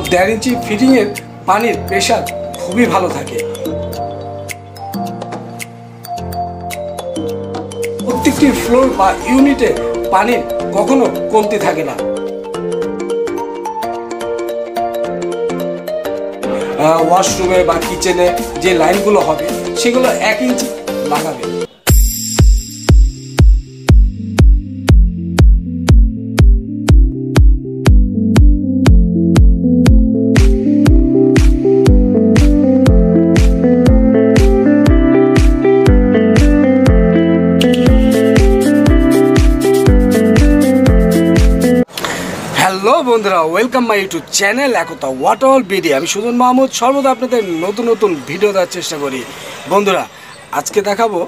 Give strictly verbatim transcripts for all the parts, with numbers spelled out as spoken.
দেড় ইঞ্চি ফিটিংয়ের পানির প্রেশার খুবই ভালো থাকে। প্রত্যেকটি ফ্লোর বা ইউনিটে পানির কখনো কমতি থাকে না। ওয়াশরুমে বা কিচেনে যে লাইনগুলো হবে সেগুলো এক ইঞ্চি লাগাবে। হ্যালো বন্ধুরা, ওয়েলকাম মাই ইউটিউব চ্যানেল একতা ওয়াটার ভিডিও। আমি সুজন মাহমুদ সর্বদা আপনাদের নতুন নতুন ভিডিও দেওয়ার চেষ্টা করি। বন্ধুরা, আজকে দেখাবো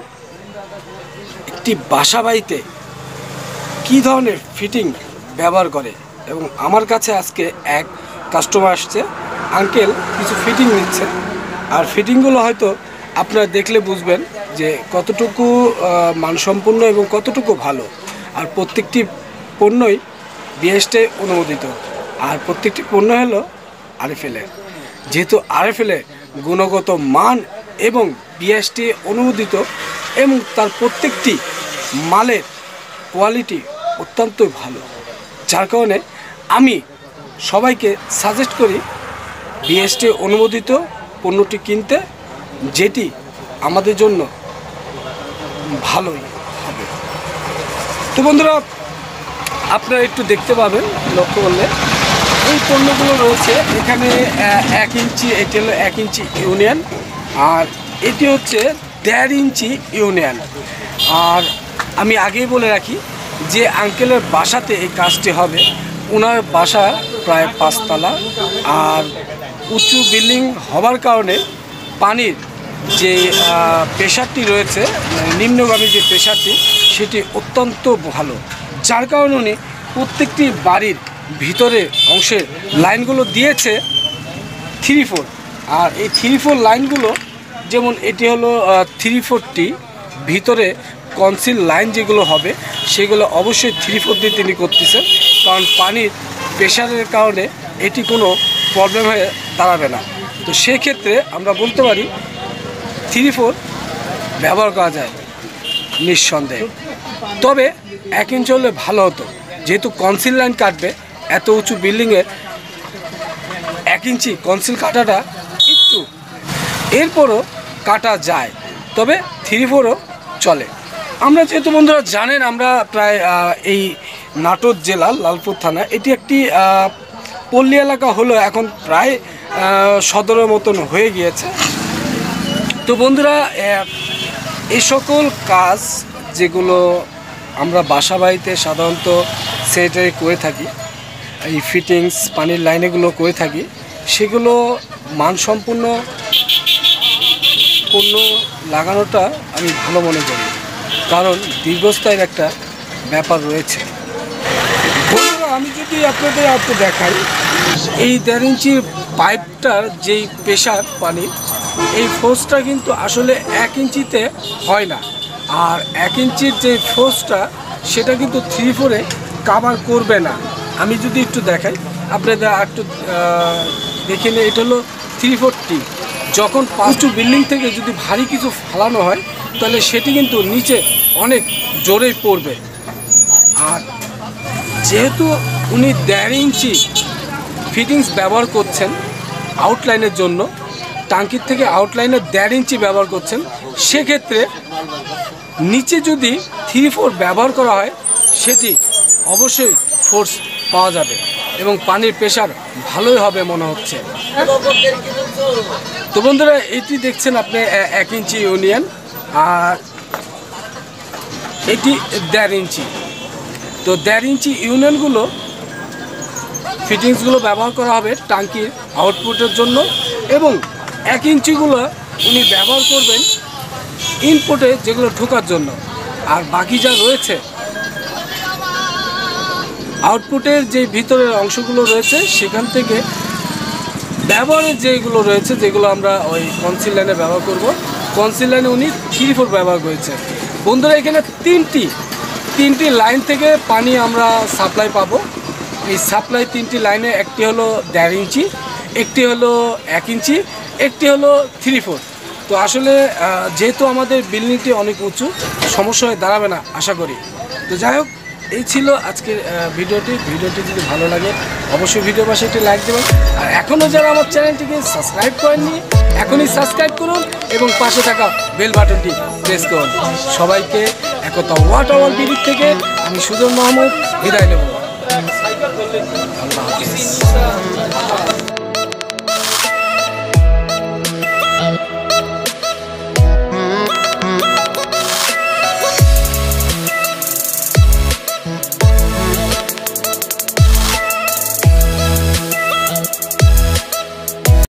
একটি বাসা বাড়িতে কী ধরনের ফিটিং ব্যবহার করে। এবং আমার কাছে আজকে এক কাস্টমার আসছে, আঙ্কেল কিছু ফিটিং নিচ্ছে। আর ফিটিংগুলো হয়তো আপনারা দেখলে বুঝবেন যে কতটুকু মানসম্পন্ন এবং কতটুকু ভালো। আর প্রত্যেকটি পণ্যই বিএসটি অনুমোদিত, আর প্রত্যেকটি পণ্য হলো আরএফএলের। যেহেতু আরএফএলের গুণগত মান এবং বিএসটি অনুমোদিত এবং তার প্রত্যেকটি মালের কোয়ালিটি অত্যন্ত ভালো, যার কারণে আমি সবাইকে সাজেস্ট করি বিএসটি অনুমোদিত পণ্যটি কিনতে, যেটি আমাদের জন্য ভালোই হবে। তো বন্ধুরা, আপনারা একটু দেখতে পাবেন, লক্ষ্য করলে এই পণ্যগুলো রয়েছে এখানে। এক ইঞ্চি, এটি হলো এক ইঞ্চি ইউনিয়ন, আর এটি হচ্ছে দেড় ইঞ্চি ইউনিয়ন। আর আমি আগেই বলে রাখি যে আঙ্কেলের বাসাতে এই কাজটি হবে। ওনার বাসা প্রায় পাঁচতলা, আর উঁচু বিল্ডিং হওয়ার কারণে পানির যে প্রেশারটি রয়েছে, নিম্নগামী যে প্রেশারটি, সেটি অত্যন্ত ভালো, যার কারণে উনি প্রত্যেকটি বাড়ির ভিতরে অংশের লাইনগুলো দিয়েছে থ্রি ফোর। আর এই থ্রি ফোর লাইনগুলো, যেমন এটি হলো থ্রি ফোরটি, ভিতরে কনসিল লাইন যেগুলো হবে সেগুলো অবশ্যই থ্রি ফোর দিয়ে তিনি করতেছেন, কারণ পানির প্রেশারের কারণে এটি কোনো প্রবলেম হয়ে দাঁড়াবে না। তো সেক্ষেত্রে আমরা বলতে পারি থ্রি ফোর ব্যবহার করা যায় নিঃসন্দেহে। তবে এক ইঞ্চি হলে ভালো হতো, যেহেতু কনসিল লাইন কাটবে এত উঁচু বিল্ডিংয়ে, এক ইঞ্চি কনসিল কাটাটা একটু, এরপরও কাটা যায়, তবে থ্রি ফোরও চলে। আমরা যেহেতু বন্ধুরা জানেন, আমরা প্রায় এই নাটোর জেলা লালপুর থানা, এটি একটি পল্লী এলাকা হলো, এখন প্রায় সদরের মতন হয়ে গিয়েছে। তো বন্ধুরা, এই সকল কাজ যেগুলো আমরা বাসা বাড়িতে সাধারণত সেটাই করে থাকি, এই ফিটিংস পানির লাইনেগুলো করে থাকি, সেগুলো মানসম্পন্ন পণ্য লাগানোটা আমি ভালো মনে করি, কারণ দীর্ঘস্থায়ীর একটা ব্যাপার রয়েছে। বন্ধুরা, আমি যদি আপনাদের একটু দেখাই, এই দেড় ইঞ্চির পাইপটার যেই প্রেশার পানি, এই ফোর্সটা কিন্তু আসলে এক ইঞ্চিতে হয় না। আর এক ইঞ্চির যে ফোর্সটা, সেটা কিন্তু থ্রি ফোরে কাভার করবে না। আমি যদি একটু দেখাই আপনাদের, একটু দেখে নিই, এটা হলো থ্রি ফোরটি। যখন পাঁচটু বিল্ডিং থেকে যদি ভারী কিছু ফালানো হয়, তাহলে সেটি কিন্তু নিচে অনেক জোরেই পড়বে। আর যেহেতু উনি দেড় ইঞ্চি ফিটিংস ব্যবহার করছেন আউটলাইনের জন্য, টাঙ্কির থেকে আউটলাইনে দেড় ইঞ্চি ব্যবহার করছেন, সেক্ষেত্রে নিচে যদি থ্রি ফোর ব্যবহার করা হয়, সেটি অবশ্যই ফোর্স পাওয়া যাবে এবং পানির প্রেশার ভালোই হবে মনে হচ্ছে। তো বন্ধুরা, এটি দেখছেন আপনি এক ইঞ্চি ইউনিয়ন, আর এটি দেড় ইঞ্চি। তো দেড় ইঞ্চি ইউনিয়নগুলো ফিটিংসগুলো ব্যবহার করা হবে টাঙ্কির আউটপুটের জন্য, এবং এক ইঞ্চিগুলো উনি ব্যবহার করবেন ইনপুটে যেগুলো ঢোকার জন্য। আর বাকি যা রয়েছে আউটপুটের যে ভিতরের অংশগুলো রয়েছে, সেখান থেকে ব্যবহারের যেগুলো রয়েছে, যেগুলো আমরা ওই কনসিল লাইনে ব্যবহার করব, কনসিল লাইনে উনি থ্রি ফোর ব্যবহার করেছে। বন্ধুরা, এখানে তিনটি তিনটি লাইন থেকে পানি আমরা সাপ্লাই পাবো। এই সাপ্লাই তিনটি লাইনে, একটি হলো দেড় ইঞ্চি, একটি হলো এক ইঞ্চি, একটি হলো থ্রি ফোর। তো আসলে যেহেতু আমাদের বিল্ডিংটি অনেক উঁচু, সমস্যা হয়ে দাঁড়াবে না আশা করি। তো যাই হোক, এই ছিল আজকের ভিডিওটি। ভিডিওটি যদি ভালো লাগে অবশ্যই ভিডিও পাশে একটি লাইক দেবেন। আর এখনও যারা আমার চ্যানেলটিকে সাবস্ক্রাইব করেননি, এখনই সাবস্ক্রাইব করুন এবং পাশে থাকা বেল বাটনটি প্রেস করুন। সবাইকে একতা ওয়াটার ওয়ার্ল্ড বিডি থেকে আমি সুজন মাহমুদ বিদায় নেব। আল্লাহ হাফেজ।